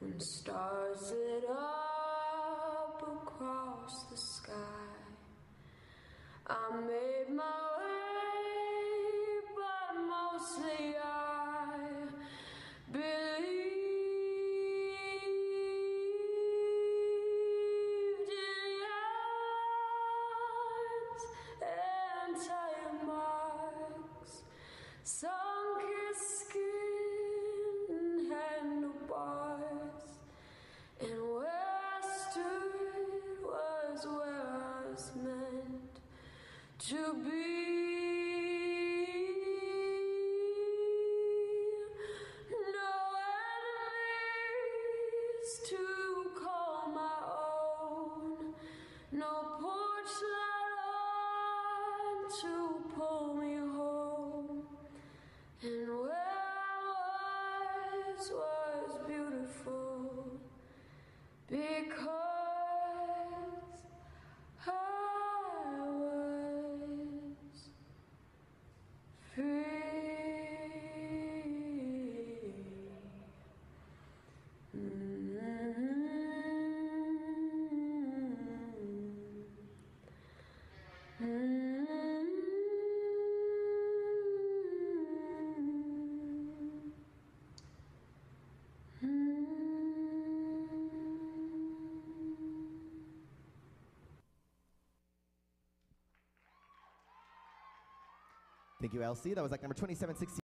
when stars lit up across the sky. I made my way, but mostly I believed in yarns and tire marks, sun-kissed skin and handlebars, and where I stood was where I was meant to be. No enemies to call my own, no porch light on to pull me home, and where I was beautiful because I was free. Thank you, Elsie. That was like number 2760.